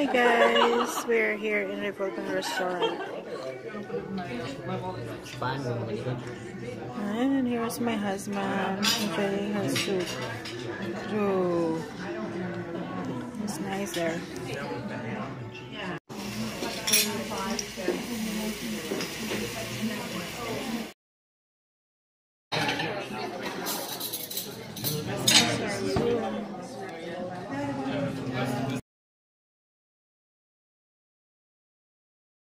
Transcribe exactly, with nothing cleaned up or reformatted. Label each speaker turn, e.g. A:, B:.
A: Hi guys, we're here in Republican Restaurant. And here's my husband enjoying her soup. Ooh, it's nice there.